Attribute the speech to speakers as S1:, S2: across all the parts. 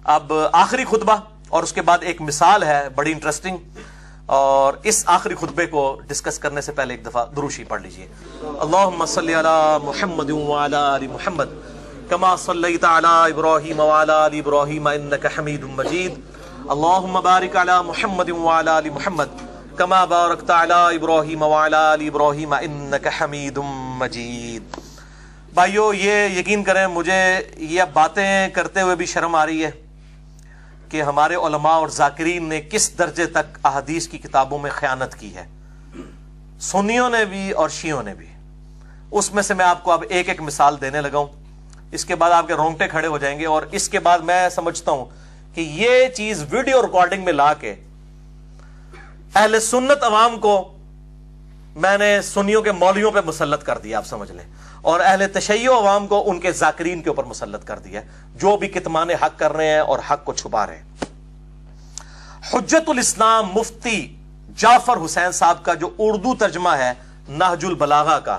S1: اب آخری خطبہ اور اس کے بعد ایک مثال ہے بڑی انٹرسٹنگ، اور اس آخری خطبے کو ڈسکس کرنے سے پہلے ایک دفعہ درود شریف پڑھ لیجئے۔ اللہم صلی علی محمد وعلی آل محمد کما صلیت علی ابراہیم وعلی آل ابراہیم انک حمید مجید، اللہم بارک علی محمد وعلی آل محمد کما بارکت علی ابراہیم وعلی آل ابراہیم انک حمید مجید۔ بھائیو، یہ یقین کریں مجھے یہ باتیں کرتے ہوئے بھی شرم آ رہی ہے کہ ہمارے علماء اور ذاکرین نے کس درجے تک احادیث کی کتابوں میں خیانت کی ہے، سنیوں نے بھی اور شیعوں نے بھی۔ اس میں سے میں آپ کو اب ایک ایک مثال دینے لگا ہوں، اس کے بعد آپ کے رونگٹے کھڑے ہو جائیں گے، اور اس کے بعد میں سمجھتا ہوں کہ یہ چیز ویڈیو ریکارڈنگ میں لا کے اہل سنت عوام کو میں نے سنیوں کے مولویوں پہ مسلط کر دیا، آپ سمجھ لیں، اور اہل تشیع عوام کو ان کے ذاکرین کے اوپر مسلط کر دیا جو بھی کتمان حق کر رہے ہیں اور حق کو چھپا رہے ہیں۔ حجت الاسلام مفتی جعفر حسین صاحب کا جو اردو ترجمہ ہے نہج البلاغہ کا،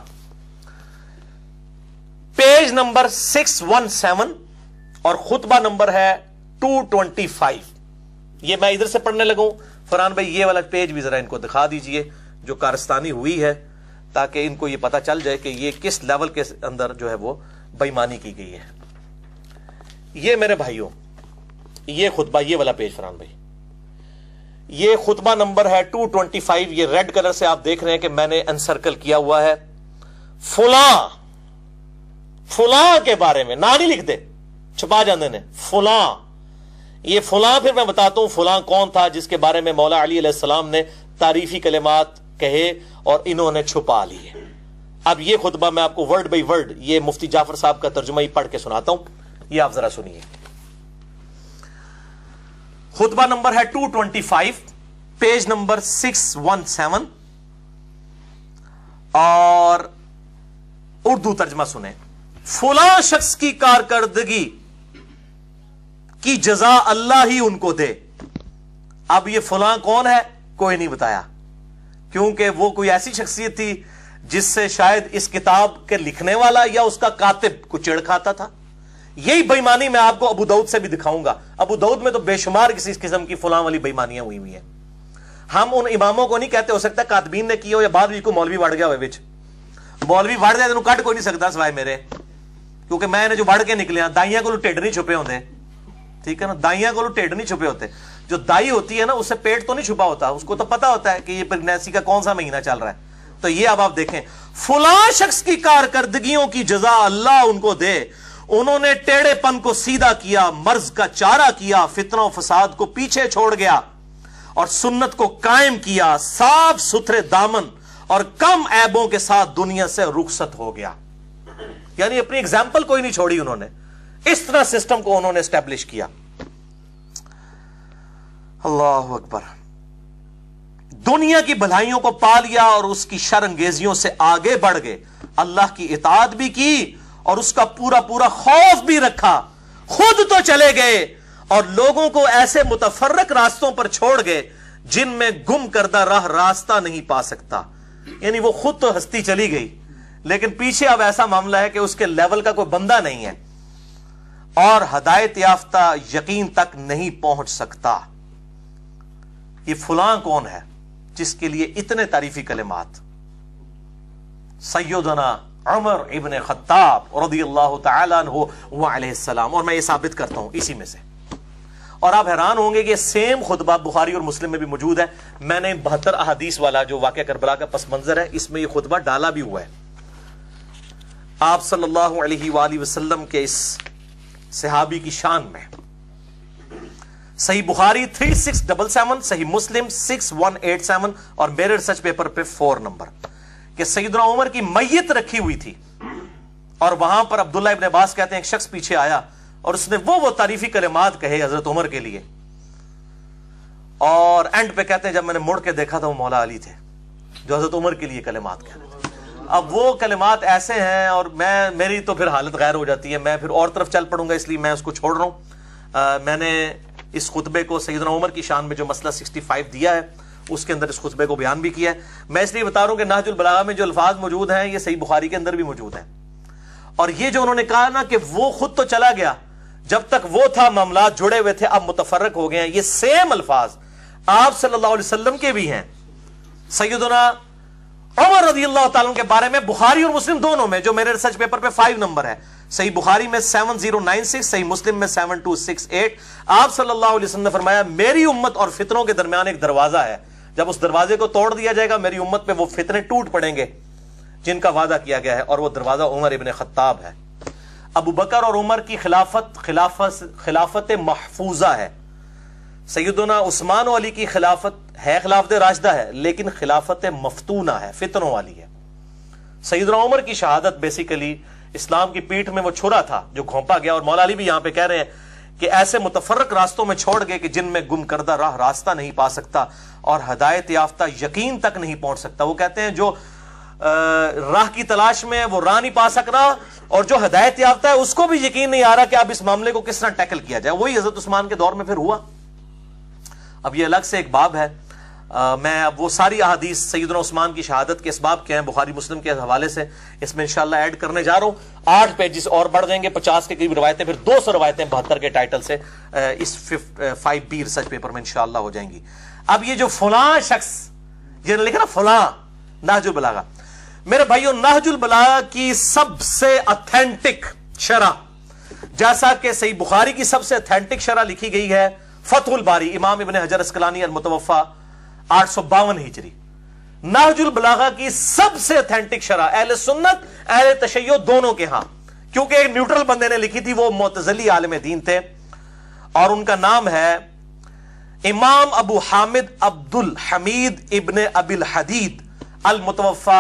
S1: پیج نمبر 617 اور خطبہ نمبر ہے 225، یہ میں ادھر سے پڑھنے لگا ہوں۔ فرحان بھائی یہ والا پیج بھی ذرا ان کو دکھا دیجئے جو کارستانی ہوئی ہے، تاکہ ان کو یہ پتا چل جائے کہ یہ کس لیول کے اندر جو ہے وہ بے ایمانی کی گئی ہے۔ یہ میرے بھائیوں، یہ خطبہ، یہ والا پیج فرحان بھائی، یہ خطبہ نمبر ہے 225، یہ ریڈ کلر سے آپ دیکھ رہے ہیں کہ میں نے انسرکل کیا ہوا ہے۔ فلاں فلاں کے بارے میں نہ نہیں لکھ دے، چھپا جاندے نے، فلاں، یہ فلاں پھر میں بتاتا ہوں فلاں کون تھا جس کے بارے میں مولا علی علیہ السلام نے تعریفی کلمات کہے اور انہوں نے چھپا لیے۔ اب یہ خطبہ میں آپ کو ورڈ بائی ورڈ یہ مفتی جعفر صاحب کا ترجمہ ہی پڑھ کے سناتا ہوں، یہ آپ ذرا سنیے۔ خطبہ نمبر ہے 225، پیج نمبر 617، اور اردو ترجمہ سنیں۔ فلاں شخص کی کارکردگی کی جزا اللہ ہی ان کو دے۔ اب یہ فلاں کون ہے کوئی نہیں بتایا، کیونکہ وہ کوئی ایسی شخصیت تھی جس سے شاید اس کتاب کے لکھنے والا یا اس کا کاتب کو چڑ کھاتا تھا۔ یہی بے ایمانی میں آپ کو ابو داؤد سے بھی دکھاؤں گا۔ ابو داؤد میں تو بے شمار کسی قسم کی فلاں والی بے ایمانیاں ہوئی ہوئی ہیں۔ ہم ان اماموں کو نہیں کہتے، ہو سکتا ہے کاتبین نے کی ہو یا بعد بھی کو مولوی وڑ گیا ہوئے وچ، مولوی وڑ جائے تو کٹ کوئی نہیں سکتا سوائے میرے، کیونکہ میں نے جو وڑ کے نکلے ہیں، دائیاں کو ٹھڈ نہیں چھپے ہوتے، ٹھیک ہے نا، دائیاں کو ٹھڈ نہیں چھپے ہوتے۔ جو دائی ہوتی ہے نا اس سے پیٹ تو نہیں چھپا ہوتا، اس کو تو پتا ہوتا ہے کہ یہ پریگنینسی کا کون سا مہینہ چل رہا ہے۔ تو یہ اب آپ دیکھیں، فلاں شخص کی کارکردگیوں کی جزا اللہ ان کو دے، انہوں نے ٹیڑے پن کو سیدھا کیا، مرض کا چارہ کیا، فتنہ و فساد کو پیچھے چھوڑ گیا اور سنت کو قائم کیا، صاف ستھرے دامن اور کم عیبوں کے ساتھ دنیا سے رخصت ہو گیا۔ یعنی اپنی اگزامپل کوئی نہیں چھوڑی انہوں نے، اس طرح سسٹم کو انہوں نے اسٹیبلش کیا۔ اللہ اکبر۔ دنیا کی بھلائیوں کو پا لیا اور اس کی شر انگیزیوں سے آگے بڑھ گئے، اللہ کی اطاعت بھی کی اور اس کا پورا پورا خوف بھی رکھا، خود تو چلے گئے اور لوگوں کو ایسے متفرق راستوں پر چھوڑ گئے جن میں گم کردہ راہ راستہ نہیں پا سکتا۔ یعنی وہ خود تو ہستی چلی گئی، لیکن پیچھے اب ایسا معاملہ ہے کہ اس کے لیول کا کوئی بندہ نہیں ہے اور ہدایت یافتہ یقین تک نہیں پہنچ سکتا۔ یہ فلاں کون ہے جس کے لیے اتنے تعریفی کلمات؟ سیدنا عمر ابن خطاب رضی اللہ تعالی عنہ وعلیہ السلام، اور میں یہ ثابت کرتا ہوں اسی میں سے۔ اور آپ حیران ہوں گے کہ سیم خطبہ بخاری اور مسلم میں بھی موجود ہے۔ میں نے 72 احادیث والا جو واقعہ کربلا کا پس منظر ہے، اس میں یہ خطبہ ڈالا بھی ہوا ہے۔ آپ صلی اللہ علیہ وآلہ وسلم کے اس صحابی کی شان میں صحیح بخاری 3677، صحیح مسلم 6187 اور میرے ریسرچ پیپر پہ 4 نمبر، کہ سیدنا عمر کی میت رکھی ہوئی تھی اور وہاں پر عبداللہ ابن عباس کہتے ہیں ایک شخص پیچھے آیا اور اس نے وہ تعریفی کلمات کہے حضرت عمر کے لیے، اور اینڈ پہ کہتے ہیں جب میں نے مڑ کے دیکھا تھا وہ مولا علی تھے جو حضرت عمر کے لیے کلمات کہہ رہے تھے۔ اب وہ کلمات ایسے ہیں اور میری تو پھر حالت غیر ہو جاتی ہے، میں پھر اور طرف چل پڑوں گا، اس لیے میں اس کو چھوڑ رہا ہوں۔ میں نے اس خطبے کو سیدنا عمر کی شان میں جو مسئلہ 65 دیا ہے اس کے اندر اس خطبے کو بیان بھی کیا ہے۔ میں اس لیے بتا رہا ہوں کہ نہج البلاغہ میں جو الفاظ موجود ہیں یہ صحیح بخاری کے اندر بھی موجود ہیں، اور یہ جو انہوں نے کہا نا کہ وہ خود تو چلا گیا جب تک وہ تھا معاملات جڑے ہوئے تھے، اب متفرق ہو گئے ہیں. یہ سیم الفاظ آپ صلی اللہ علیہ وسلم کے بھی ہیں. سیدنا عمر رضی اللہ تعالیٰ کے بارے میں بخاری اور مسلم دونوں میں، جو میرے ریسرچ پیپر پہ 5 نمبر ہے، صحیح بخاری میں 7096، صحیح مسلم میں 7268، آپ صلی اللہ علیہ وسلم نے فرمایا میری امت اور فتنوں کے درمیان ایک دروازہ ہے، جب اس دروازے کو توڑ دیا جائے گا میری امت پہ وہ فتنے ٹوٹ پڑیں گے جن کا وعدہ کیا گیا ہے، اور وہ دروازہ عمر ابن خطاب ہے. ابو بکر اور عمر کی خلافت محفوظہ ہے. سیدنا عثمان و علی کی خلافت ہے خلافت راشدہ ہے، لیکن خلافت مفتونہ ہے، فتنوں والی ہے. سیدنا عمر کی شہادت بیسیکلی اسلام کی پیٹھ میں وہ چھرا تھا جو گھونپا گیا، اور مولا علی بھی یہاں پہ کہہ رہے ہیں کہ ایسے متفرق راستوں میں چھوڑ گئے کہ جن میں گم کردہ راہ راستہ نہیں پا سکتا اور ہدایت یافتہ یقین تک نہیں پہنچ سکتا. وہ کہتے ہیں جو راہ کی تلاش میں وہ راہ نہیں پا سک رہا، اور جو ہدایت یافتہ ہے اس کو بھی یقین نہیں آ رہا کہ اب اس معاملے کو کس طرح ٹیکل کیا جائے. وہی حضرت عثمان کے دور میں پھر ہوا. اب یہ الگ سے ایک باب ہے. میں اب وہ ساری احادیث سیدنا عثمان کی شہادت کے اسباب کیا ہیں بخاری مسلم کے حوالے سے اس میں انشاءاللہ ایڈ کرنے جا رہا ہوں. 8 پیجز اور بڑھ جائیں گے، 50 کے قریب روایتیں، پھر 200 روایتیں 72 کے ٹائٹل سے اس 5B ریسرچ پیپر میں انشاءاللہ ہو جائیں گی. اب یہ جو فلاں شخص یہ لکھا نا فلاں نہج البلاغہ، میرے بھائیوں نہج البلاغہ کی سب سے اتھینٹک شرح، جیسا کہ صحیح بخاری کی سب سے اتھینٹک شرح لکھی گئی ہے فتح الباری امام ابن حجر اسقلانی المتوفا 852 ہجری، نہج البلاغہ کی سب سے اتھینٹک شرح اہل سنت اہل تشیع دونوں کے ہاں، کیونکہ ایک نیوٹرل بندے نے لکھی تھی، وہ معتزلی عالم دین تھے، اور ان کا نام ہے امام ابو حامد عبد الحمید ابن ابی الحدید المتوفا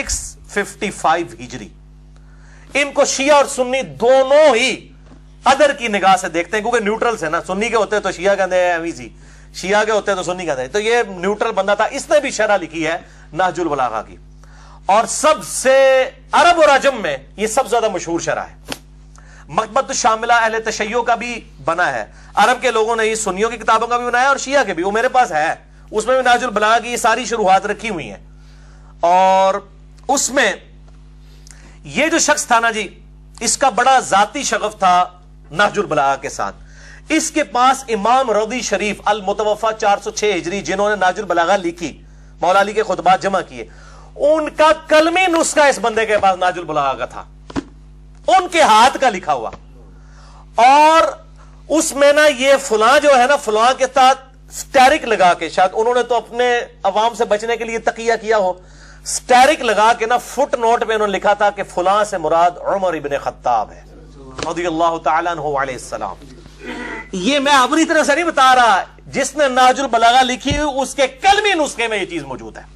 S1: 655 ہجری. ان کو شیعہ اور سنی دونوں ہی ادر کی نگاہ سے دیکھتے ہیں، کیونکہ نیوٹرل سے نا، سنی کے ہوتے تو شیعہ کہتے ہیں ایسی، شیعہ کے ہوتے تو سنی کہتے ہیں، تو یہ نیوٹرل بندہ تھا. اس نے بھی شرح لکھی ہے نہج البلاغہ کی، اور سب سے عرب اور عجم میں یہ سب سے زیادہ مشہور شرح ہے. مکتبۃ الشاملہ اہل تشیع کا بھی بنا ہے، عرب کے لوگوں نے یہ سنیوں کی کتابوں کا بھی بنایا اور شیعہ کے بھی، وہ میرے پاس ہے، اس میں بھی نہج البلاغہ کی یہ ساری شروحات رکھی ہوئی ہیں. اور اس میں یہ جو شخص تھا نا جی، اس کا بڑا ذاتی شغف تھا نہج البلاغہ کے ساتھ. اس کے پاس امام رضی شریف المتوفا 406 ہجری جنہوں نے نہج البلاغہ لکھی، مولا علی کے خطبات جمع کیے، ان کا قلمی نسخہ اس بندے کے پاس نہج البلاغہ کا تھا، ان کے ہاتھ کا لکھا ہوا. اور اس میں نا یہ فلاں جو ہے نا، فلاں کے ساتھ سٹیرک لگا کے، شاید انہوں نے تو اپنے عوام سے بچنے کے لیے تقیہ کیا ہو، سٹیرک لگا کے نا فٹ نوٹ پہ انہوں نے لکھا تھا کہ فلاں سے مراد عمر ابن خطاب ہے رضی اللہ تعالیٰ عنہ علیہ السلام. یہ میں اپنی طرح سے نہیں بتا رہا، جس نے نہج البلاغہ لکھی اس کے قلمی نسخے میں یہ چیز موجود ہے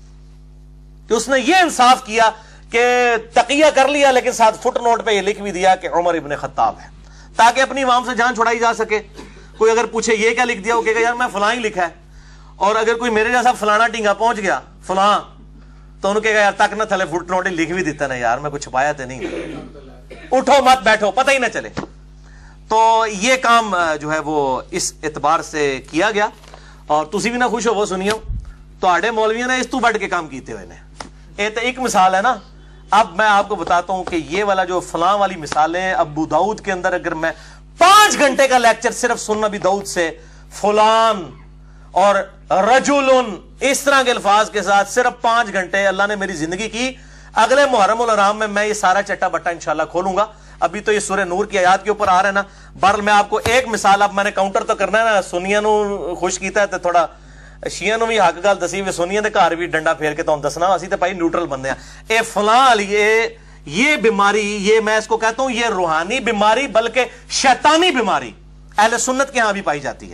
S1: کہ اس نے یہ انصاف کیا کہ تقیہ کر لیا لیکن ساتھ فٹ نوٹ پہ یہ لکھ بھی دیا کہ عمر ابن خطاب ہے، تاکہ اپنی عوام سے جان چھڑائی جا سکے. کوئی اگر پوچھے یہ کیا لکھ دیا، وہ کہے گا یار میں فلاں ہی لکھا ہے. اور اگر کوئی میرے جیسا فلانا ٹینگا پہنچ گیا فلاں، تو انہوں کہے گا یار تک نہ تھلے فٹ نوٹ ہی لکھ بھی دیتا نا یار، میں کچھ چھپایا تو نہیں، اٹھو مت بیٹھو پتہ ہی نہ چلے. تو یہ کام جو ہے وہ اس اعتبار سے کیا گیا. اور تسی بھی نہ خوش ہو وہ سنیو تو آڑے مولویوں نے اس تو بڑھ کے کام کیتے ہوئے نے. یہ تو ایک مثال ہے نا. اب میں آپ کو بتاتا ہوں کہ یہ والا جو فلاں والی مثالیں ابو داؤد کے اندر، اگر میں 5 گھنٹے کا لیکچر صرف سنن ابی داؤد سے فلان اور رجلن اس طرح کے الفاظ کے ساتھ صرف 5 گھنٹے اللہ نے میری زندگی کی. اگلے محرم الحرام میں یہ سارا چٹا بٹا انشاءاللہ کھولوں گا. ابھی تو یہ سورہ نور کی آیات کے اوپر آ رہا ہے نا. بہرحال میں آپ کو ایک مثال، اب میں نے کاؤنٹر تو کرنا ہے نا، سنیاں نو خوش کیتا ہے تو تھوڑا شیعہ نو بھی حق گل دسی ہوئے، سنیاں دے گھر بھی ڈنڈا پھیر کے تو دسنا، اسی تے بھائی نیوٹرل بندے ہیں. اے فلاں یہ بیماری، یہ میں اس کو کہتا ہوں یہ روحانی بیماری بلکہ شیطانی بیماری اہل سنت کے ہاں بھی پائی جاتی ہے.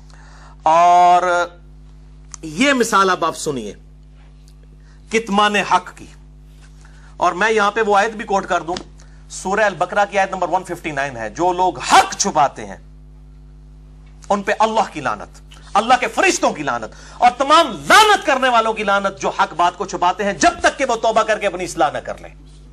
S1: اور یہ مثال اب آپ سنیے کتمان حق کی، اور میں یہاں پہ وہ آیت بھی کوٹ کر دوں، سورہ البقرہ کی آیت نمبر 159 ہے، جو لوگ حق چھپاتے ہیں ان پہ اللہ کی لعنت، اللہ کے فرشتوں کی لعنت، اور تمام لعنت کرنے والوں کی لعنت جو حق بات کو چھپاتے ہیں جب تک کہ وہ توبہ کر کے اپنی اصلاح نہ کر لیں.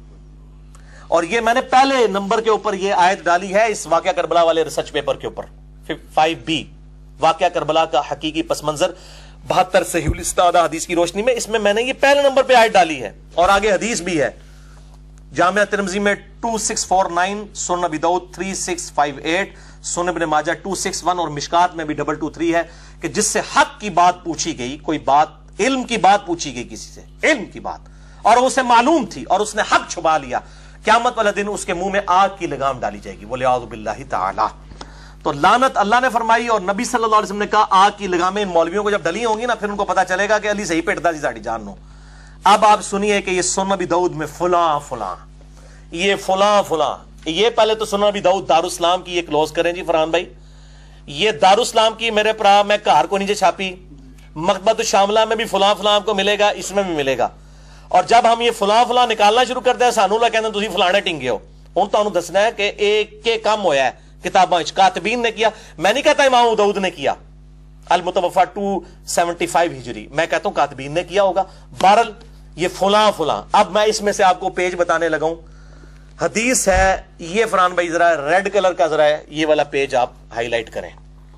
S1: اور یہ میں نے پہلے نمبر کے اوپر یہ آیت ڈالی ہے اس واقعہ کربلا والے ریسرچ پیپر کے اوپر 5B، واقعہ کربلا کا حقیقی پس منظر 72 صحیح الاستعادہ حدیث کی روشنی میں. اس میں نے یہ پہلے نمبر پہ آیت ڈالی ہے اور آگے حدیث بھی ہے. जामिया तिरमिज़ी में 2649, सुनन अबी दाऊद 3658, सुनन इब्न माजा 261 और मिशकात में भी 223 है कि जिससे हक की बात पूछी गई, कोई बात इल्म की बात पूछी गई किसी से, इल्म की बात, और उसे मालूम थी और उसने हक छुपा लिया, क़यामत वाले दिन उसके मुंह में आग की लगाम डाली जाएगी। वलियाउज़ु बिल्लाहि ताला। तो लानत अल्लाह ने फरमाई और नबी सल्लल्लाहु अलैहि वसल्लम ने कहा आग की लगामें इन मौलवियों को जब डली होंगी ना, फिर उनको पता चलेगा कि अली सही पेटदा सी साड़ी जान नो। अब आप सुनिए कि ये सुनन अबी दाऊद में फुला फुला, ये फुला फुला, ये पहले तो सुनन अबी दाऊद दारुस्सलाम की ये क्लोज करें जी फरहान भाई, ये दारुस्सलाम की मेरे भरा मैं घर को नीचे छापी, मकतबतुश शामिला में भी फुला फुला आपको मिलेगा, इसमें भी मिलेगा। और जब हम ये फुला फुला निकालना शुरू करते हैं सानू ला कहते तुसी फलाने टिंगे हो, हुण तुहानू दसना है कि एक के काम होया है किताबां कातबीन ने किया। मैं नहीं कहता इमाम दाऊद ने किया, अल मुतवफ़ा 275 हिजरी, मैं कहता हूं कातबीन ने किया होगा। बहरल ये फुला फुला। अब मैं इसमें से आपको पेज बताने लगा हूं, हदीस है ये फरहान भाई, जरा रेड कलर का जरा है ये वाला पेज आप हाईलाइट करें,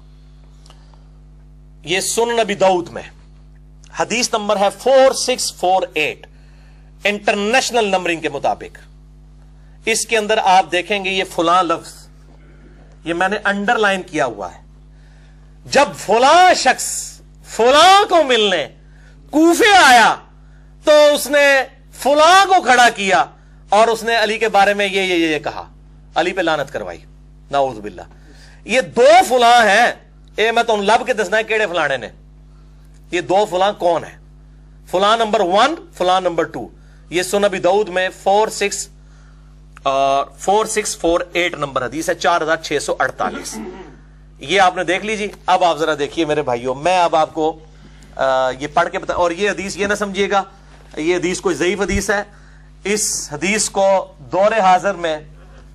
S1: ये सुनन अबी दाऊद में हदीस नंबर है 4648 इंटरनेशनल नंबरिंग के मुताबिक। इसके अंदर आप देखेंगे ये फुला लफ्ज, ये मैंने अंडरलाइन किया हुआ है। जब फुला शख्स फुला को मिलने कूफे आया तो उसने फुला को खड़ा किया और उसने अली के बारे में ये कहा, अली पे लानत करवाई, नाऊज़ बिल्लाह। ये दो फुला हैं, ये मैं तो लब के दसना है केड़े फलाने ने, ये दो फुला कौन है, फुला नंबर 1, फुला नंबर 2। ये सुनन अबी दाऊद में 4648 नंबर हदीस है, 4648। ये आपने देख लीजिए। अब आप जरा देखिए मेरे भाइयों, मैं अब आपको ये पढ़ के बता, और ये हदीस ये ना समझिएगा ये हदीस कोई ज़ईफ हदीस है। इस हदीस को दौरे हाजिर में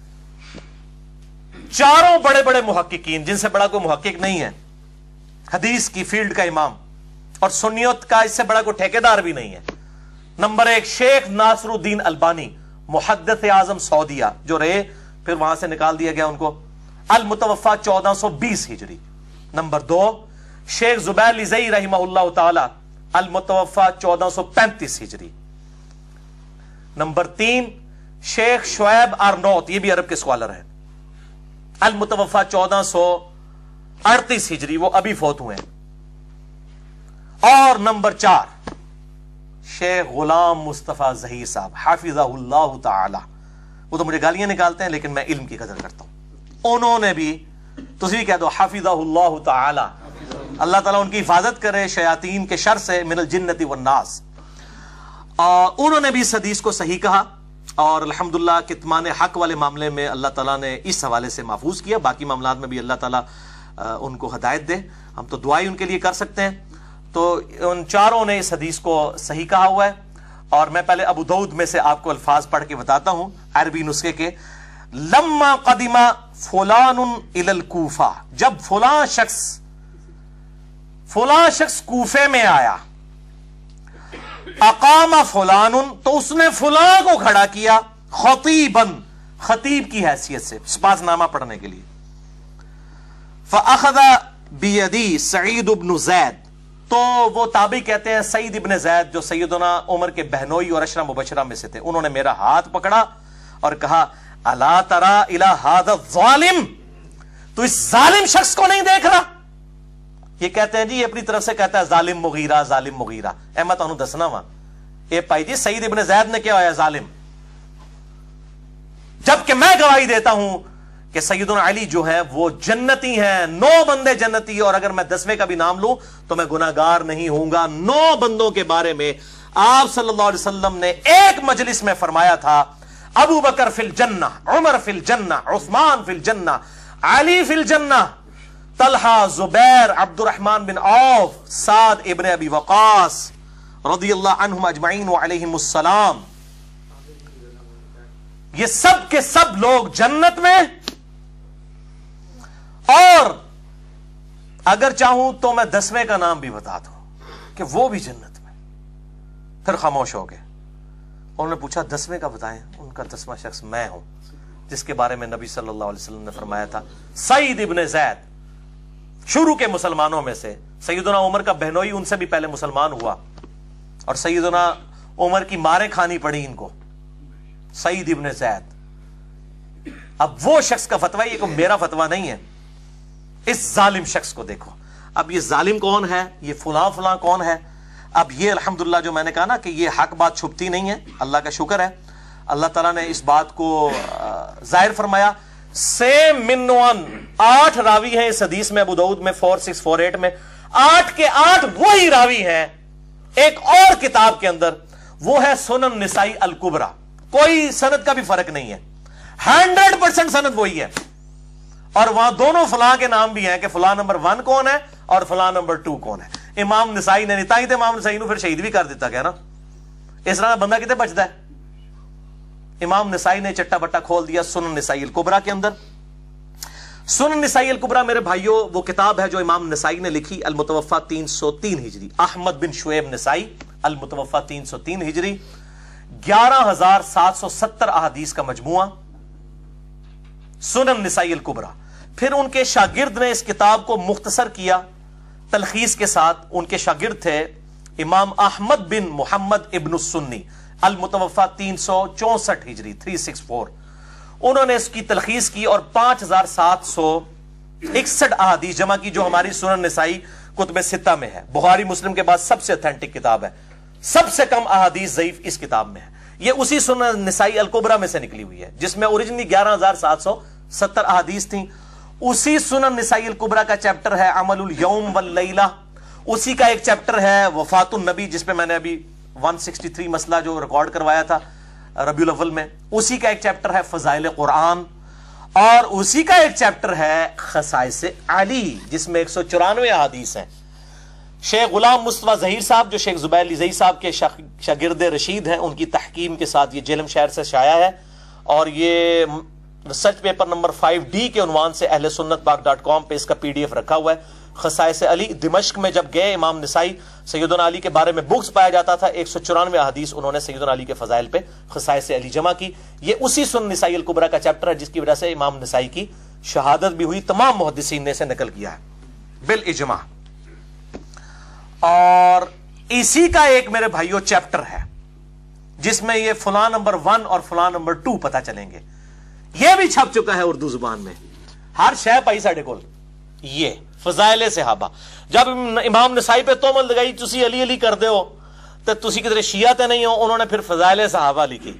S1: चारों बड़े बड़े मुहक्किकीन, जिनसे बड़ा कोई मुहक्किक नहीं है हदीस की फील्ड का इमाम, और सुन्नियत का इससे बड़ा कोई ठेकेदार भी नहीं है। नंबर 1 शेख नासरुद्दीन अलबानी, मुहद्दिस आजम सऊदिया जो रहे, फिर वहां से निकाल दिया गया उनको, अल मुतवफ़ा 1420 हिजरी। नंबर 2 शेख जुबैर लिज़ई रहमहुल्लाह ताला, अल मुतवफ़ा 1435 हिजरी। नंबर 3 शेख शुएब आरनौत, ये भी अरब के स्कॉलर हैं, अल मुतवफ़ा 1438 हिजरी, वो अभी फौत हुए हैं। और नंबर 4 शेख गुलाम मुस्तफा ज़हीर साहब हाफिज़हुल्लाह ताला, वो तो मुझे गालियां निकालते हैं लेकिन मैं इल्म की कदर करता हूं, उन्होंने भी, तुम भी कह दो हाफिज़हुल्लाह ताला, अल्लाह ताला उनकी हिफाजत करे शयातीन के शर से, मिनल जिन्नति वन्नास। उन्होंने भी इस हदीस को सही कहा और अल्हम्दुलिल्लाह कितमान हक वाले मामले में अल्लाह ताला ने इस हवाले से महफूज किया। बाकी मामलात में भी अल्लाह ताला उनको हदायत दे, हम तो दुआई उनके लिए कर सकते हैं। तो उन चारों ने इस हदीस को सही कहा हुआ है। और मैं पहले अबू दाऊद में से आपको अल्फाज पढ़ के बताता हूं अरबी नुस्खे के। लम्मा कदिमा फुलानुन इलल कूफा, जब फुला शख्स कूफे में आया, अकामा फुलानुन, तो उसने फुला को खड़ा किया, खतीबन, खतीब की हैसियत से, स्पासनामा पढ़ने के लिए। फअखज़ा बियदी सईद इब्न ज़ैद, तो वो ताबी कहते हैं सईद इब्न ज़ैद जो सैयदना उमर के बहनोई और अशरा मुबशरा में से थे, उन्होंने मेरा हाथ पकड़ा और कहा अला तरा इला हाज़ा ज़ालिम, तो इस जालिम शख्स को नहीं देख रहा। ये कहते हैं जी, ये अपनी तरफ से कहता है जालिम मुगीरा, जालिम मुगीरा। मैं तुहानू दसना वा, ये भाई जी सईद इब्न ज़ैद ने क्या होया जालिम, जबकि मैं गवाही देता हूं कि सैयदना अली जो है वो जन्नती हैं, 9 बंदे जन्नती, और अगर मैं 10वें का भी नाम लूं तो मैं गुनाहगार नहीं होऊंगा। 9 बंदों के बारे में आप सल्लल्लाहु अलैहि वसल्लम ने एक मजलिस में फरमाया था, अबू बकर फिल जन्ना, उमर फिल जन्ना, उस्मान फिल जन्ना, अली फिल जन्ना, तलहा, जुबैर, अब्दुर्रहमान बिन औफ, साद इब्न अबी वक़ास रज़ियल्लाहु अन्हुम अजमईन व अलैहिमुस्सलाम, ये सब के सब लोग जन्नत में। और अगर चाहूं तो मैं 10वें का नाम भी बता दूं कि वो भी जन्नत में। फिर खामोश हो गए। उन्होंने पूछा 10वें का बताएं। उनका 10वां शख्स मैं हूं, जिसके बारे में नबी सल्लल्लाहु अलैहि वसल्लम ने फरमाया था, सईद इब्न ज़ैद, शुरू के मुसलमानों में से। सैयदना उमर का बहनोई उनसे भी पहले मुसलमान हुआ और सैयदना उमर की मारें खानी पड़ी इनको। सईद इब्न ज़ैद। अब वो शख्स का फतवा, ये कोई मेरा फतवा नहीं है। इस जालिम शख्स को देखो। अब ये जालिम कौन है, ये फलां फलां कौन है। अब ये अल्हम्दुलिल्लाह जो मैंने कहा ना कि ये हक बात छुपती नहीं है, अल्लाह का शुक्र है, अल्लाह ताला ने इस बात को जाहिर फरमाया। सेम मिन्नुअन 8 रावी हैं इस हदीस में, अबू दाऊद में 4648 में 8 के 8 वही रावी हैं एक और किताब के अंदर, वो है सुनन निसाई अल कुबरा। कोई सनद का भी फर्क नहीं है, 100% सनद वही है। और वहां दोनों फलां के नाम भी हैं कि फलां नंबर 1 कौन है और फलां नंबर 2 कौन है। इमाम निसाई ने नहीं, तो इमाम निसाई फिर शहीद भी कर दिता गया ना। इस तरह बंदा कितने बचता है। इमाम निसाई ने चट्टा बट्टा खोल दिया सुनन निसाई अल कुबरा के अंदर। सुनन निसाई अल कुबरा मेरे भाइयों वो किताब है जो इमाम निसाई ने लिखी, अल मुतवफ़ा 303 हिजरी। अहमद बिन शुएब निसाई, अल मुतवफ़ा 303 हिजरी, 11,770 अहादीस का मजमुआ, सुनन निसाई अल कुबरा। फिर उनके शागिर्द ने इस किताब को मुख्तसर किया तलखीस के साथ। उनके शागिर्द थे इमाम अहमद बिन मोहम्मद इब्न सुन्नी, अल मुतवफ़ा 364 हिजरी 364। उन्होंने इसकी तलखीस की और 5,761 अहादीस जमा की, जो हमारी सुनन निसाई कुतुब सित्ता में है। बुखारी मुस्लिम के बाद सबसे ऑथेंटिक किताब है, सबसे कम अहादीस ज़ईफ इस किताब में है। ये उसी सुनन निसाई अल कुबरा में से निकली हुई है, जिसमें ओरिजिनली 11,770 अहादीस थी। उसी सुनन निसाई अल कुबरा का चैप्टर है अमलुल यौम वल लैला। उसी का एक चैप्टर है वफातुन नबी, जिसपे मैंने अभी 163 मसला जो रिकॉर्ड करवाया था रबीउल अव्वल में। उसी का एक चैप्टर है फजाइल कुरान, और उसी का एक चैप्टर है खसाइस अली, जिसमें 194 अहादीस हैं। शेख गुलाम मुस्तफा जहीर साहब, जो शेख जुबैर अली ज़ई साहब के शागिर्द रशीद हैं, उनकी तहकीम के साथ ये जेलम शहर से शाया है। और ये रिसर्च पेपर नंबर 5D के उन्वान से अहले सुन्नत पाक.com पे इसका PDF रखा हुआ है। खसाइस अली, दिमश्क में जब गए इमाम निसाई, सैयदना अली के बारे में बुक्स पाया जाता था, 194 अहादीस उन्होंने सैयदना अली के फजाइल पे खसाइस अली जमा की। ये उसी सुनन निसाई अल कुबरा का चैप्टर है, जिसकी वजह से इमाम निसाई की शहादत भी हुई। तमाम मुहद्दिसीन ने इसे नकल किया है बिल इजमा। और इसी का एक मेरे भाइयों चैप्टर है जिसमें ये फलां नंबर 1 और फलां नंबर 2 पता चलेंगे। यह भी छप चुका है उर्दू जुबान में, हर शय पाई साढ़े कोल। ये फजाइल सहाबा, जब इमाम नसाई पे तोहमत लगाई तुसी अली अली कर दे हो तो तुसी किधरे शिया ते नहीं हो, उन्होंने फिर फजाइल सहाबा लिखी,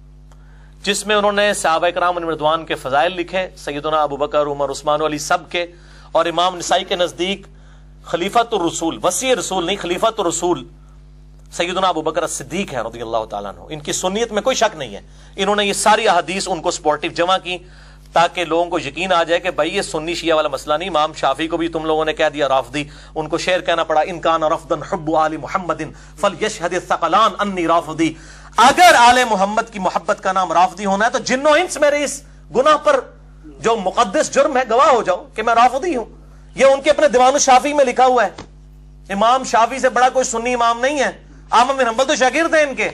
S1: जिसमें उन्होंने सहाबा किराम रिदवान के फजाइल लिखे, सैयदना अबू बकर, उमर, उस्मान अली सब के। और इमाम नसाई के नजदीक खलीफातुर रसूल, वसी रसूल नहीं खलीफातुर रसूल सैयदना अबू बकर सिद्दीक है रज़ियल्लाहु ताला अन्हु। इनकी सुन्नियत में कोई शक नहीं है। इन्होंने ये सारी अहादीस उनको सपोर्टिव जमा की ताकि लोगों को यकीन आ जाए कि भाई ये सुन्नी शिया वाला मसला नहीं। इमाम शाफी को भी तुम लोगों ने कह दिया राफदी, उनको शेर कहना पड़ा, इनकान रफदन हुब्बु आली मुहम्मदिन फल यशहद सक़लान अन्नी राफदी। अगर आले मोहम्मद की मोहब्बत का नाम राफदी होना है तो जिन्नो इंस मेरे इस गुनाह पर जो मुकद्दस जुर्म है गवाह हो जाओ कि मैं राफदी हूं। ये उनके अपने दीवान शाफी में लिखा हुआ है। इमाम शाफी से बड़ा कोई सुन्नी इमाम नहीं है। आमद बिन हंबल तो शागिर्द हैं इनके,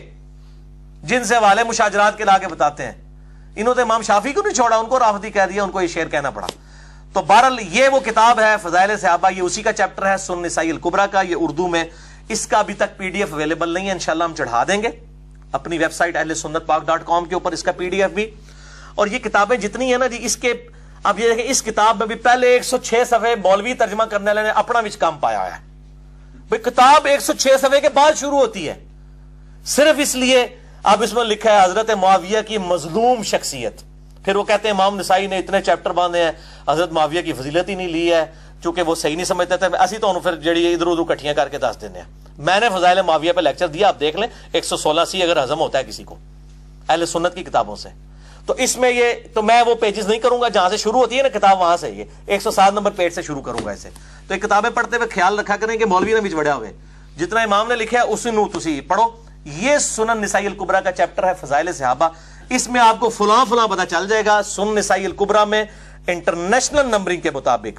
S1: जिनसे वाले मुशाजरात के लाके बताते हैं। इन्होंने तो इमाम शाफी को नहीं छोड़ा, उनको राफदी कह दिया, उनको ये शेर कहना पड़ा। तो बहरहाल ये वो किताब है फजाइल सहाबा, ये उसी का चैप्टर है सुनन निसाई अल कुबरा का। ये उर्दू में, इसका अभी तक PDF अवेलेबल नहीं है, इंशाल्लाह हम चढ़ा देंगे अपनी वेबसाइट अहले सुन्नत पाक.com के ऊपर इसका PDF भी। और ये किताबें जितनी है ना जी, इसके अब ये देखिए, इस किताब में भी पहले 106 सफ़े मौलवी तर्जमा करने वाले ने अपना विच काम पाया है। भाई किताब 106 सफ़े के बाद शुरू होती है, सिर्फ इसलिए अब इसमें लिखा है हजरत मुआविया की मजलूम शख्सियत। फिर वो कहते हैं इमाम नसाई ने इतने चैप्टर बांधे हैं, हजरत मुआविया की फजीलत ही नहीं ली है, चूंकि वो सही नहीं समझते थे। असी तो फिर जड़ी इधर उधर इकट्ठियां करके दस देने हैं। मैंने फजाइल मुआविया पे लेक्चर दिया, आप देख लें, 116 अगर हजम होता है किसी को अहले सुन्नत की किताबों से। तो इसमें ये तो मैं वो पेजेस नहीं करूंगा जहां से शुरू होती है ना किताब, वहां से ये 107 नंबर पेज से शुरू करूंगा इसे। तो ये किताबें पढ़ते हुए ख्याल रखा करें कि मौलवी ने बीच बढ़िया हुए, जितना इमाम ने लिखा है उसी नू तुसी पढ़ो। ये सुनन निसाई अल कुबरा का चैप्टर है फजाइल सहाबा। इसमें आपको फुला फुला पता चल जाएगा। सुनन निसाई अल कुबरा में इंटरनेशनल नंबरिंग के मुताबिक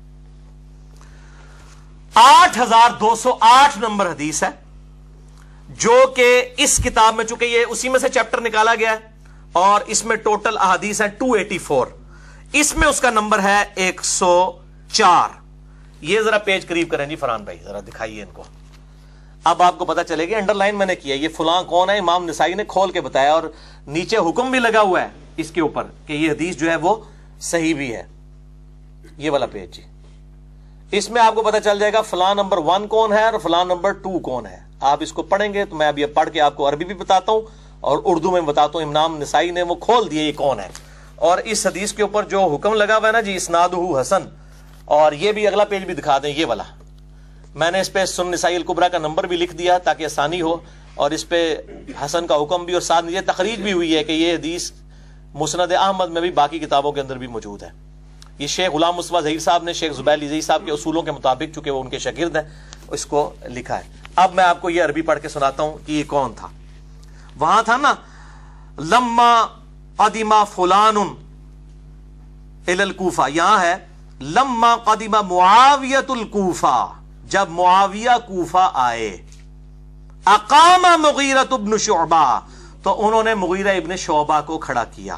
S1: 8,208 नंबर हदीस है, जो कि इस किताब में, चूंकि ये उसी में से चैप्टर निकाला गया है और इसमें टोटल अहादीस है 284, इसमें उसका नंबर है 104। ये जरा पेज करीब करें जी फरहान भाई, जरा दिखाइए इनको। اب آپ کو پتا چلے گا، انڈر لائن میں نے کیا، یہ فلاں کون ہے، امام نسائی نے کھول کے بتایا، اور نیچے حکم بھی لگا ہوا ہے اس کے اوپر کہ یہ حدیث جو ہے وہ صحیح بھی ہے. یہ والا پیج جی، اس میں آپ کو پتا چل جائے گا فلاں نمبر 1 کون ہے اور فلاں نمبر 2 کون ہے. آپ اس کو پڑھیں گے تو میں اب یہ پڑھ کے آپ کو عربی بھی بتاتا ہوں اور اردو میں بتاتا ہوں. امام نسائی نے وہ کھول دیے یہ کون ہے، اور اس حدیث کے اوپر جو حکم لگا ہوا ہے نا جی، اسنادہ حسن. اور یہ بھی اگلا پیج بھی دکھا دیں، یہ والا میں نے اس پہ سنن نسائی الکبریٰ کا نمبر بھی لکھ دیا تاکہ آسانی ہو، اور اس پہ حسن کا حکم بھی، اور ساتھ یہ تخریج بھی ہوئی ہے کہ یہ حدیث مسند احمد میں بھی باقی کتابوں کے اندر بھی موجود ہے. یہ شیخ غلام مصطفیٰ ظہیر صاحب نے شیخ زبیر علی صاحب کے اصولوں کے مطابق، چونکہ وہ ان کے شاگرد ہیں، اس کو لکھا ہے. اب میں آپ کو یہ عربی پڑھ کے سناتا ہوں کہ یہ کون تھا. وہاں تھا نا، لما قدم فلان الی الکوفہ، یہاں ہے لما قدم معاویۃ الکوفہ، جب معاویہ کوفہ آئے، اقام مغیرۃ ابن شعبہ، تو انہوں نے مغیرہ ابن شعبہ کو کھڑا کیا.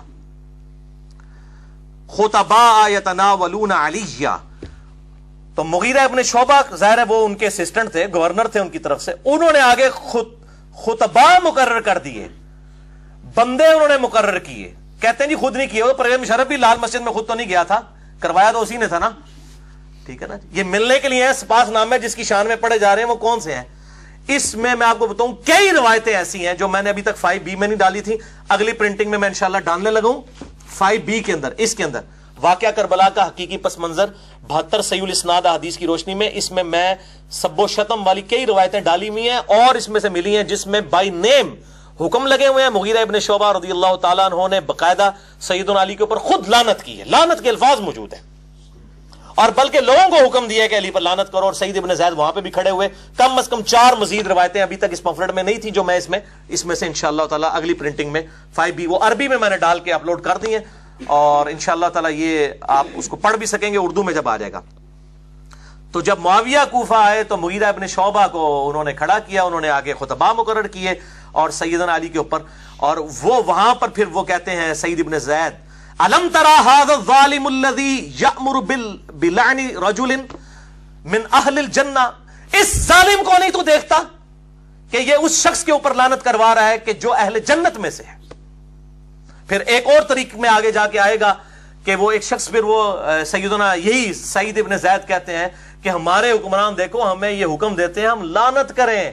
S1: خطباء یتناولون علیہ، تو مغیرہ ابن شعبہ ظاہر ہے وہ ان کے اسسٹنٹ تھے، گورنر تھے ان کی طرف سے، انہوں نے آگے خطباء مقرر کر دیے، بندے انہوں نے مقرر کیے. کہتے ہیں جی خود نہیں کیے، وہ پرویز مشرف بھی لال مسجد میں خود تو نہیں گیا تھا، کروایا تو اسی نے تھا نا، ٹھیک ہے نا. یہ ملنے کے لیے سپاس نامے جس کی شان میں پڑھے جا رہے ہیں وہ کون سے ہیں؟ اس میں آپ کو بتاؤں کئی روایتیں ایسی ہیں جو میں نے ابھی تک 5B میں نہیں ڈالی تھی، اگلی پرنٹنگ میں انشاءاللہ ڈالنے لگا ہوں. 5B کے اندر، اس کے اندر واقعہ کربلا کا حقیقی پس منظر 72 صحیح الاسناد احادیث کی روشنی میں، اس میں میں سب و شتم والی کئی روایتیں ڈالی ہوئی ہیں، اور اس میں سے ملی ہیں جس میں بائی نیم حکم لگے ہوئے ہیں. مغیرہ ابن شعبہ رضی اللہ تعالیٰ عنہ نے باقاعدہ سیدنا علی کے اوپر خود لعنت کی ہے، لعنت کے الفاظ موجود ہیں، اور بلکہ لوگوں کو حکم دیا ہے کہ علی پر لعنت کرو، اور سعید ابن زید وہاں پہ بھی کھڑے ہوئے. کم از کم 4 مزید روایتیں ابھی تک اس پمفلٹ میں نہیں تھی جو میں اس میں سے انشاءاللہ تعالی اگلی پرنٹنگ میں 5B وہ عربی میں نے ڈال کے اپلوڈ کر دی ہیں، اور انشاءاللہ تعالی یہ آپ اس کو پڑھ بھی سکیں گے اردو میں جب آ جائے گا. تو جب معاویہ کوفہ آئے تو مغیرہ ابن شعبہ کو انہوں نے کھڑا کیا، انہوں نے آگے خطباء مقرر کیے اور سیدنا علی کے اوپر، اور وہ وہاں پر پھر وہ کہتے ہیں سعید ابن زید، الم ترى هذا الظالم الذي يأمر بلعن رجل من اہل الجنہ، اس ظالم کو نہیں تو دیکھتا کہ یہ اس شخص کے اوپر لعنت کروا رہا ہے کہ جو اہل جنت میں سے ہے. پھر ایک اور طریق میں آگے جا کے آئے گا کہ وہ ایک شخص، پھر وہ سیدنا یہی سعید ابن زید کہتے ہیں کہ ہمارے حکمران دیکھو ہمیں یہ حکم دیتے ہیں ہم لعنت کریں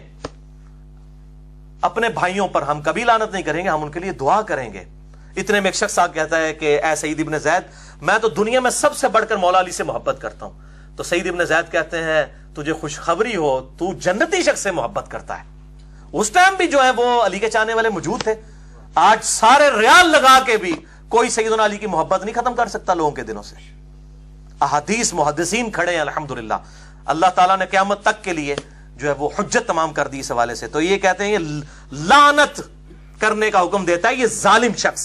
S1: اپنے بھائیوں پر، ہم کبھی لعنت نہیں کریں گے، ہم ان کے لیے دعا کریں گے. اتنے میں ایک شخص کہتا ہے کہ اے سعید ابن زید، میں تو دنیا میں سب سے بڑھ کر مولا علی سے محبت کرتا ہوں. تو سعید ابن زید کہتے ہیں تجھے خوشخبری ہو، تو جنتی شخص سے محبت کرتا ہے. اس ٹائم بھی جو ہے وہ علی کے چاہنے والے موجود تھے. آج سارے ریال لگا کے بھی کوئی سیدنا علی کی محبت نہیں ختم کر سکتا لوگوں کے دلوں سے. احادیث محدثین کھڑے ہیں الحمدللہ، اللہ تعالیٰ نے قیامت تک کے لیے جو ہے وہ حجت تمام کر دی اس حوالے سے. تو یہ کہتے ہیں یہ لعنت کرنے کا حکم دیتا ہے یہ ظالم شخص.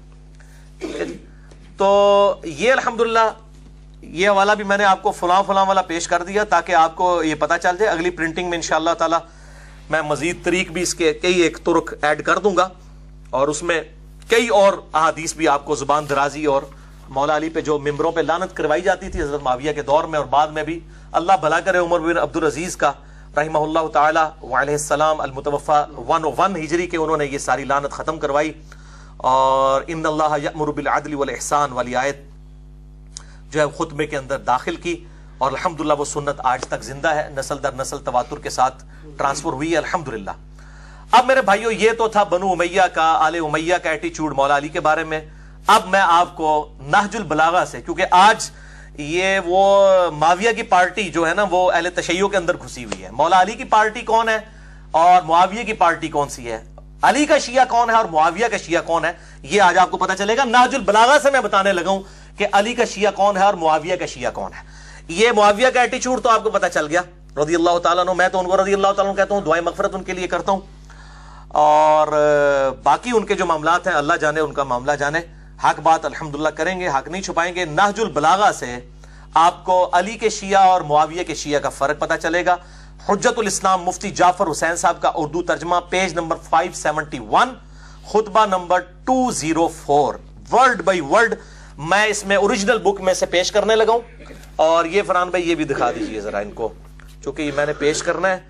S1: تو یہ الحمدللہ یہ حوالہ بھی میں نے آپ کو فلاں والا پیش کر دیا تاکہ آپ کو یہ پتا چل جائے. اگلی پرنٹنگ میں انشاءاللہ تعالی میں مزید طریق بھی اس کے کئی ایک طرق ایڈ کر دوں گا، اور اس میں کئی اور احادیث بھی آپ کو زبان درازی اور مولا علی پہ جو ممبروں پہ لعنت کروائی جاتی تھی حضرت معاویہ کے دور میں اور بعد میں بھی، اللہ بھلا کرے عمر بن عبدالعزیز کا رحمہ اللہ تعالی وعلیہ السلام المتوفی 101 ہجری کے، انہوں نے یہ ساری لعنت ختم کروائی. اور ان اللہ یأمر بالعدل والاحسان والی آیت جو ہے خطبے کے اندر داخل کی، اور الحمدللہ وہ سنت آج تک زندہ ہے، نسل در نسل تواتر کے ساتھ ٹرانسفر ہوئی ہے الحمدللہ. اب میرے بھائیو یہ تو تھا بنو امیہ کا، آل امیہ کا ایٹیچیوڈ مولا علی کے بارے میں. اب میں آپ کو نہج البلاغہ سے، کیونکہ آج یہ وہ معاویہ کی پارٹی جو ہے نا وہ اہل تشیع کے اندر گھسی ہوئی ہے. مولا علی کی پارٹی کون ہے اور معاویہ کی پارٹی کون سی ہے، علی کا شیعہ کون ہے اور معاویہ کا شیعہ کون ہے، یہ آج آپ کو پتا چلے گا. نہج البلاغہ سے میں بتانے لگا ہوں کہ علی کا شیعہ کون ہے اور معاویہ کا شیعہ کون ہے. یہ معاویہ کا ایٹیچیوڈ تو آپ کو پتا چل گیا رضی اللہ تعالیٰ عنہ. میں تو ان کو رضی اللہ تعالیٰ عنہ کہتا ہوں، دعائیں مغفرت ان کے لیے کرتا ہوں، اور باقی ان کے جو معاملات ہیں اللہ جانے، ان کا معاملہ جانے. حق بات الحمدللہ کریں گے، حق نہیں چھپائیں گے. نہج البلاغہ سے آپ کو علی کے شیعہ اور معاویہ کے شیعہ کا فرق پتا چلے گا. حجت الاسلام مفتی جعفر حسین صاحب کا اردو ترجمہ، پیج نمبر 571، خطبہ نمبر 204، ورڈ بائی ورڈ میں اس میں اوریجنل بک میں سے پیش کرنے لگا ہوں. اور یہ فرحان بھائی یہ بھی دکھا دیجئے ذرا ان کو، چونکہ یہ میں نے پیش کرنا ہے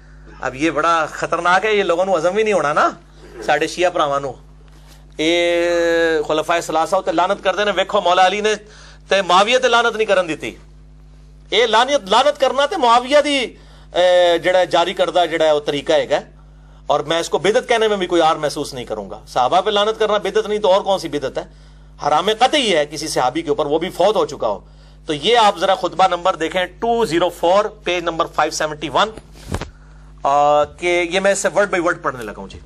S1: اب یہ بڑا خطرناک ہے, یہ لوگوں کو ہضم بھی نہیں ہونا نا. ساڈے شیعہ پراوانوں اے خلفائے ثلاثہ تے لعنت کردے نے. ویکھو مولا علی نے تے معاویہ تے لعنت نہیں کرن دیتی. اے لعنت کرنا تے معاویہ دی جڑا جاری کردہ جڑا ہے وہ طریقہ ہے. اور میں اس کو بدعت کہنے میں بھی کوئی اور محسوس نہیں کروں گا. صحابہ پہ لعنت کرنا بدعت نہیں تو اور کون سی بدعت ہے؟ حرام قطعی ہے کسی صحابی کے اوپر, وہ بھی فوت ہو چکا ہو. تو یہ آپ ذرا خطبہ نمبر دیکھیں 204 پیج نمبر 571 کہ یہ میں اسے ورڈ بائی ورڈ پڑھنے لگا ہوں. جی,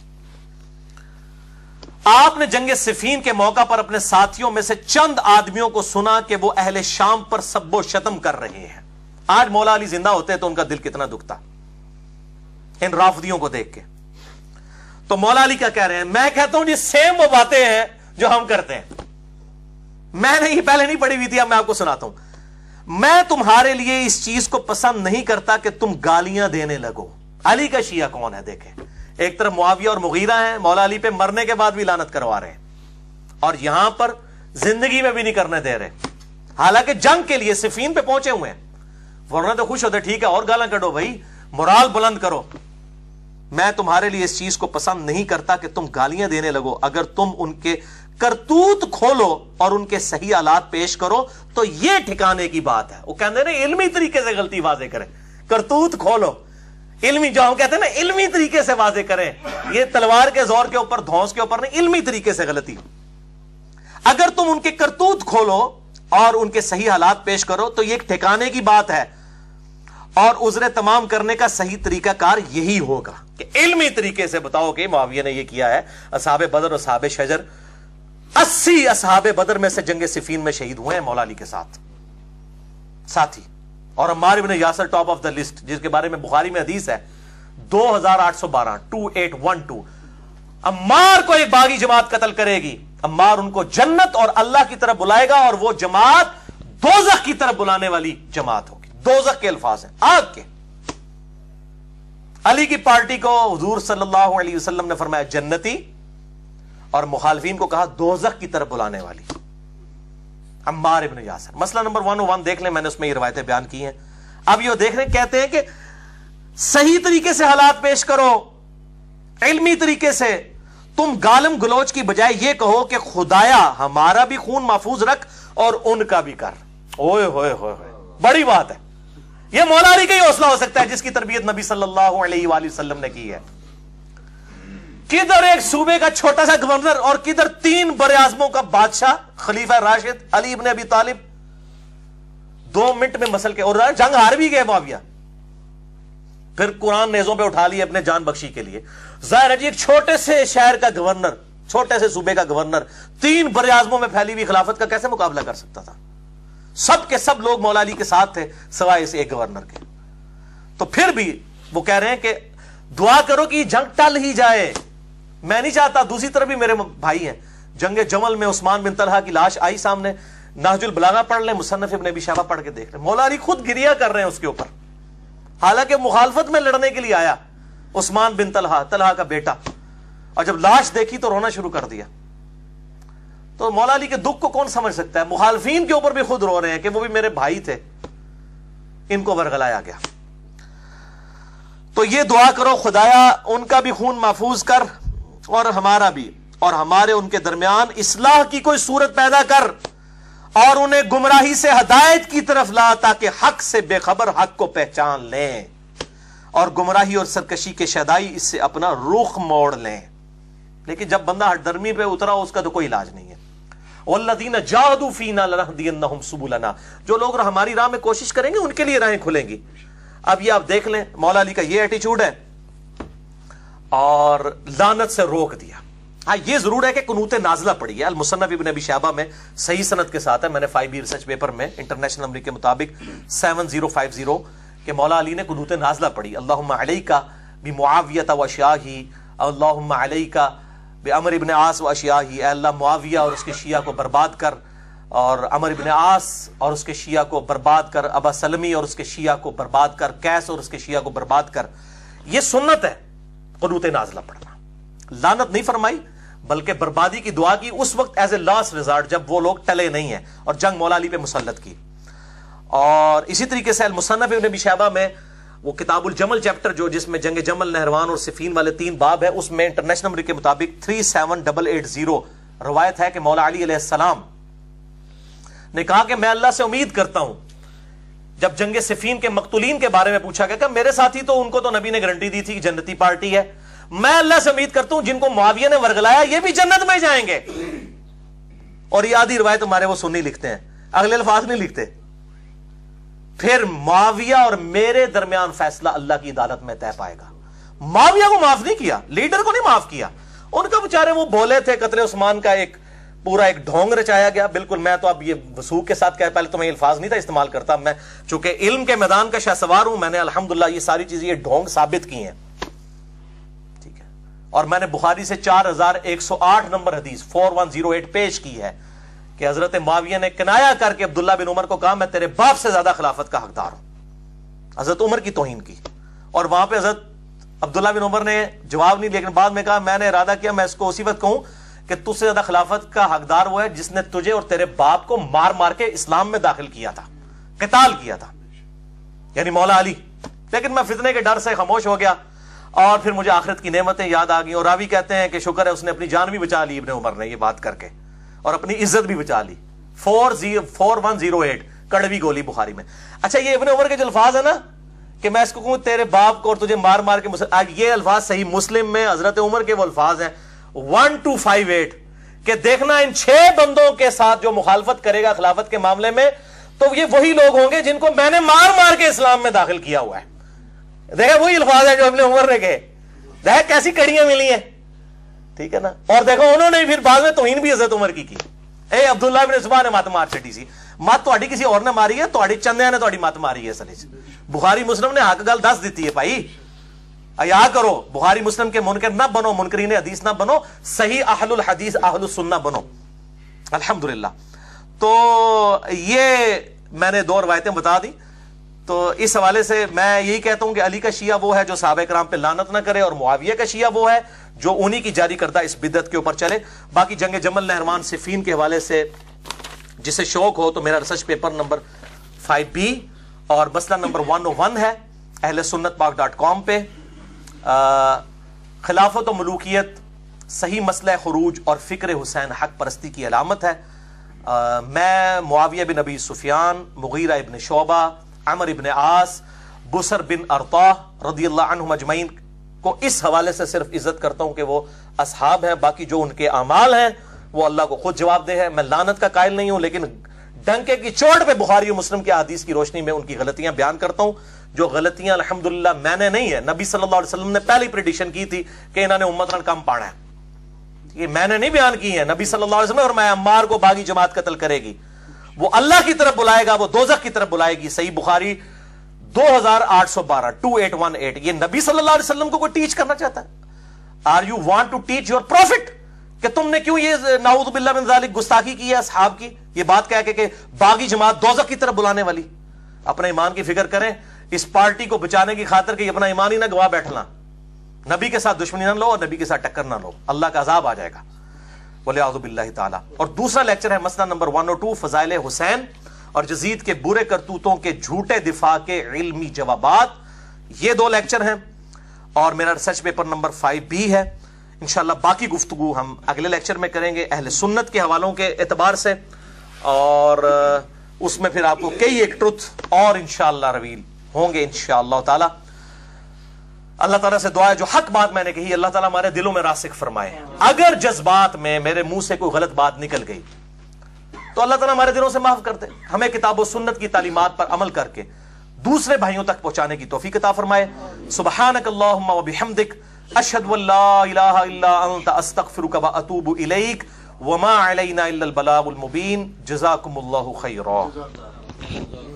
S1: آپ نے جنگ صفین کے موقع پر اپنے ساتھیوں میں سے چند آدمیوں کو سنا کہ وہ اہل شام پر سب و شتم کر رہے ہیں. آج مولا علی زندہ ہوتے تو ان کا دل کتنا دکھتا ان رافضیوں کو دیکھ کے. تو مولا علی کیا کہہ رہے ہیں؟ میں کہتا ہوں یہ سیم وہ باتیں ہیں جو ہم کرتے ہیں. میں نے یہ پہلے نہیں پڑھی ہوئی تھی, اب میں آپ کو سناتا ہوں. میں تمہارے لیے اس چیز کو پسند نہیں کرتا کہ تم گالیاں دینے لگو. علی کا شیعہ کون ہے دیکھیں. ایک طرف معاویہ اور مغیرہ ہیں, مولا علی پہ مرنے کے بعد بھی لعنت کروا رہے ہیں, اور یہاں پر زندگی میں بھی نہیں کرنے دے رہے. حالانکہ جنگ کے لیے صفین پہ پہنچے ہوئے ہیں. ورنہ تو خوش ہوتے, ٹھیک ہے اور گالاں کڈو بھائی, morال بلند کرو. میں تمہارے لیے اس چیز کو پسند نہیں کرتا کہ تم گالیاں دینے لگو. اگر تم ان کے کرتوت کھولو اور ان کے صحیح حالات پیش کرو تو یہ ٹھکانے کی بات ہے. وہ کہتے ہیں نا علمی طریقے سے غلطی واضح کریں. کرتوت کھولو, علمی جو ہم کہتے ہیں نا علمی طریقے سے واضح کریں. یہ تلوار کے زور کے اوپر, دھونس کے اوپر نہیں, علمی طریقے سے غلطی. اگر تم ان کے کرتوت کھولو اور ان کے صحیح حالات پیش کرو تو یہ ایک ٹھکانے کی بات ہے, اور عذر تمام کرنے کا صحیح طریقہ کار یہی ہوگا کہ علمی طریقے سے بتاؤ کہ معاویہ نے یہ کیا ہے. اصحاب بدر اور اصحاب شجر 80 اصحاب بدر میں سے جنگ صفین میں شہید ہوئے ہیں مولا علی کے ساتھی. اور عمار ابن Yasir top of the list, جس کے بارے میں بخاری میں حدیث ہے 2812. عمار کو ایک باغی جماعت قتل کرے گی, عمار ان کو جنت اور اللہ کی طرف بلائے گا, اور وہ جماعت دوزخ کی طرف بلانے والی جماعت ہوگی. دوزخ کے الفاظ ہیں, آگ کے. علی کی پارٹی کو حضور صلی اللہ علیہ وسلم نے فرمایا جنتی, اور مخالفین کو کہا دوزخ کی طرف بلانے والی. عمار ابن یاسر. مسئلہ نمبر 101 دیکھ لیں, میں نے اس میں یہ روایتیں بیان کی ہیں. اب یہ دیکھ رہے کہتے ہیں کہ صحیح طریقے سے حالات پیش کرو, علمی طریقے سے. تم گالم گلوچ کی بجائے یہ کہو کہ خدایا ہمارا بھی خون محفوظ رکھ اور ان کا بھی کر. اوئے ہوئے ہوئے ہوئے, بڑی بات ہے. یہ مولا علی کا ہی حوصلہ ہو سکتا ہے جس کی تربیت نبی صلی اللہ علیہ وآلہ وسلم نے کی ہے. کدھر ایک صوبے کا چھوٹا سا گورنر اور کدھر 3 براعظموں کا بادشاہ خلیفہ راشد علی ابن ابی طالب 2 منٹ میں مسل کے, اور جنگ ہار بھی گئے معاویہ, پھر قرآن نیزوں پہ اٹھا لیے اپنے جان بخشی کے لیے. ظاہر ہے جی ایک چھوٹے سے شہر کا گورنر, چھوٹے سے صوبے کا گورنر 3 براعظموں میں پھیلی ہوئی خلافت کا کیسے مقابلہ کر سکتا تھا؟ سب کے سب لوگ مولا علی کے ساتھ تھے سوائے اس ایک گورنر کے. تو پھر بھی وہ کہہ رہے ہیں کہ دعا کرو کہ یہ جنگ ٹل ہی جائے. میں نہیں چاہتا. دوسری طرف بھی میرے بھائی ہیں, جنگ جمل میں عثمان بن طلحہ کی لاش آئی سامنے, نہج البلاغہ پڑھ لیں, مصنف ابن ابی شیبہ پڑھ کے دیکھ لیں, مولا علی خود گریہ کر رہے ہیں اس کے اوپر, حالانکہ مخالفت میں لڑنے کے لیے آیا عثمان بن طلحہ کا بیٹا, اور جب لاش دیکھی تو رونا شروع کر دیا. تو مولا علی کے دکھ کو کون سمجھ سکتا ہے؟ مخالفین کے اوپر بھی خود رو رہے ہیں کہ وہ بھی میرے بھائی تھے, ان کو ورگلایا گیا. تو یہ دعا کرو خدایا ان کا بھی خون محفوظ کر اور ہمارا بھی, اور ہمارے ان کے درمیان اصلاح کی کوئی صورت پیدا کر, اور انہیں گمراہی سے ہدایت کی طرف لا تاکہ حق سے بے خبر حق کو پہچان لیں, اور گمراہی اور سرکشی کے شیدائی اس سے اپنا رخ موڑ لیں. لیکن جب بندہ ہٹ درمی پہ اترا اس کا تو کوئی علاج نہیں ہے. والذین جاہدوا فینا لنہدینہم سبلنا, جو لوگ ہماری راہ میں کوشش کریں گے ان کے لیے راہیں کھلیں گی. اب یہ آپ دیکھ لیں مولا علی کا یہ ایٹیچیوڈ ہے, اور لعنت سے روک دیا. ہاں یہ ضرور ہے کہ قنوت نازلہ پڑی ہے. المصنف ابن ابی شیبہ میں صحیح سند کے ساتھ ہے, میں نے 5B ریسرچ پیپر میں انٹرنیشنل نمبر کے مطابق 7050 کہ مولا علی نے قنوت نازلہ پڑھی. اللہم علیکا بمعاویہ و اشیاہی, اللہم علیکا بعمر ابن عاص و اشیاہی, اے اللہ معاویہ اور اس کے شیعہ کو برباد کر, اور عمر ابن عاص اور اس کے شیعہ کو برباد کر, ابا سلمی اور اس کے شیعہ کو برباد کر, قیس اور اس کے شیعہ کو برباد کر. یہ سنت ہے قنوت نازلہ پڑھنا. لعنت نہیں فرمائی بلکہ بربادی کی دعا کی اس وقت ایز اے لاسٹ ریزارٹ جب وہ لوگ ٹلے نہیں ہیں, اور جنگ مولا علی پہ مسلط کی. اور اسی طریقے سے المصنف ابن ابی شیبہ میں وہ کتاب الجمل چیپٹر جو جس میں جنگ جمل، نہروان اور صفین والے 3 باب ہے، اس میں انٹرنیشنل نمبر کے مطابق 37880 روایت ہے کہ مولا علی علیہ السلام نے کہا کہ میں اللہ سے امید کرتا ہوں، جب جنگ صفین کے مقتولین کے بارے میں پوچھا گیا کہ میرے ساتھی تو ان کو تو نبی نے گارنٹی دی تھی کہ جنتی پارٹی ہے، میں اللہ سے امید کرتا ہوں جن کو معاویہ نے ورگلایا یہ بھی جنت میں جائیں گے. اور یہ آدھی روایت ہمارے وہ سنی لکھتے ہیں، اگلے الفاظ نہیں لکھتے. پھر معاویہ اور میرے درمیان فیصلہ اللہ کی عدالت میں طے پائے گا. معاویہ کو معاف نہیں کیا، لیڈر کو نہیں معاف کیا. ان کا بیچارے وہ بولے تھے، قتل عثمان کا ایک پورا ایک ڈھونگ رچایا گیا. بالکل میں تو اب یہ وثوق کے ساتھ پہلے تو میں الفاظ نہیں تھا استعمال کرتا، میں چونکہ علم کے میدان کا شاہ سوار ہوں، میں نے الحمدللہ یہ ساری چیزیں یہ ڈھونگ ثابت کی ہیں. ٹھیک ہے، اور میں نے بخاری سے 4108 نمبر حدیث 4108 پیش کی ہے کہ حضرت معاویہ نے کنایا کر کے عبداللہ بن عمر کو کہا میں تیرے باپ سے زیادہ خلافت کا حقدار ہوں. حضرت عمر کی توہین کی، اور وہاں پہ حضرت عبداللہ بن عمر نے جواب نہیں، لیکن بعد میں کہا میں نے ارادہ کیا میں اس کو اسی وقت کہوں کہ تجھ سے زیادہ خلافت کا حقدار وہ ہے جس نے تجھے اور تیرے باپ کو مار مار کے اسلام میں داخل کیا تھا، قتال کیا تھا، یعنی مولا علی. لیکن میں فتنے کے ڈر سے خاموش ہو گیا، اور پھر مجھے آخرت کی نعمتیں یاد آ گئیں. اور راوی کہتے ہیں کہ شکر ہے اس نے اپنی جان بھی بچا لی ابن عمر نے یہ بات کر کے، اور اپنی عزت بھی بچا لی. 4108 کڑوی گولی بخاری میں. اچھا یہ ابن عمر کے جو الفاظ ہیں نا کہ میں اس کو کہوں تیرے باپ کو اور تجھے مار مار کے، یہ الفاظ صحیح مسلم میں حضرت عمر کے وہ الفاظ ہیں 1258 کہ دیکھنا ان 6 بندوں کے ساتھ جو مخالفت کرے گا خلافت کے معاملے میں تو یہ وہی لوگ ہوں گے جن کو میں نے مار مار کے اسلام میں داخل کیا ہوا ہے. دیکھا وہی الفاظ ہیں جو ابن عمر نے کہے. دیکھا کیسی کڑیاں ملی ہیں. ٹھیک ہے نا. اور دیکھو انہوں نے پھر بعد میں توہین بھی حضرت عمر کی. اے عبداللہ بن زبان نے مت مار چٹی سی، مت تہاڈی کسی اور نے ماری ہے، تہاڈی چندیاں نے تہاڈی مت ماری ہے. اصل بخاری مسلم نے حق گل دس دیتی ہے بھائی. ایا کرو، بخاری مسلم کے منکر نہ بنو، منکرین حدیث نہ بنو، صحیح اہل الحدیث اہل السنہ بنو. الحمدللہ. تو یہ میں نے 2 روایتیں بتا دی. تو اس حوالے سے میں یہی کہتا ہوں کہ علی کا شیعہ وہ ہے جو صحابہ کرام پہ لعنت نہ کرے، اور معاویہ کا شیعہ وہ ہے جو انہی کی جاری کردہ اس بدعت کے اوپر چلے. باقی جنگ جمل، نہروان، صفین کے حوالے سے جسے شوق ہو تو میرا ریسرچ پیپر نمبر 5B اور مسئلہ نمبر 101 ہے اہل سنت پاک.com پہ. خلافت و ملوکیت صحیح مسئلہ خروج اور فکر حسین حق پرستی کی علامت ہے. میں معاویہ بن ابی سفیان، مغیرہ ابن شعبہ، عمر ابن عاص، بسر بن ارطاح رضی اللہ عنہم اجمعین کو اس حوالے سے صرف عزت کرتا ہوں کہ وہ اصحاب ہیں. باقی جو ان کے اعمال ہیں وہ اللہ کو خود جواب دہ ہے. میں لعنت کا قائل نہیں ہوں، لیکن ڈنکے کی چوٹ پہ بخاری و مسلم کے احادیث کی روشنی میں ان کی غلطیاں بیان کرتا ہوں، جو غلطیاں الحمدللہ میں نے نہیں ہے. نبی صلی اللہ علیہ وسلم نے پہلی پریڈکشن کی تھی کہ انہوں نے امت کم پانا ہے. یہ میں نے نہیں بیان کی ہے، نبی صلی اللہ علیہ وسلم اور میں عمار کو باغی جماعت قتل کرے گی، وہ اللہ کی طرف بلائے گا، وہ دوزخ کی طرف بلائے گی. صحیح بخاری 2818 یہ نبی صلی اللہ علیہ وسلم کو کوئی ٹیچ کرنا چاہتا ہے؟ Are you want to teach your prophet کہ تم نے کیوں یہ نعوذ باللہ من ذالک گستاخی کی ہے اصحاب کی، یہ بات کہہ کے کہ باغی جماعت دوزخ کی طرف بلانے والی. اپنے ایمان کی فکر کریں اس پارٹی کو بچانے کی خاطر کہ اپنا ایمان ہی نہ گوا بیٹھنا. نبی کے ساتھ دشمنی نہ لو اور نبی کے ساتھ ٹکر نہ لو، اللہ کا عذاب آ جائے گا ولیعوذ باللہ تعالی. اور دوسرا لیکچر ہے مسئلہ نمبر 102 فضائل حسین اور یزید کے برے کرتوتوں کے جھوٹے دفاع کے علمی جوابات. یہ 2 لیکچر ہیں اور میرا ریسرچ پیپر نمبر 5B ہے. انشاءاللہ باقی گفتگو ہم اگلے لیکچر میں کریں گے اہل سنت کے حوالوں کے اعتبار سے، اور اس میں پھر آپ کو کئی ایک ٹروتھ اور انشاءاللہ ریویل ہوں گے انشاءاللہ تعالی. اللہ تعالیٰ سے دعا ہے جو حق بات میں نے کہی اللہ تعالیٰ ہمارے دلوں میں راسخ فرمائے. اگر جذبات میں میرے منہ سے کوئی غلط بات نکل گئی تو اللہ تعالیٰ ہمارے دلوں سے معاف کر دے. ہمیں کتاب و سنت کی تعلیمات پر عمل کر کے دوسرے بھائیوں تک پہنچانے کی توفیق عطا فرمائے. سبحانک اللہم و بحمدک اشہد ان لا الہ الا انت استغفرک و اتوب الیک وما علینا الا البلاغ المبین. جزاکم اللہ خیرا.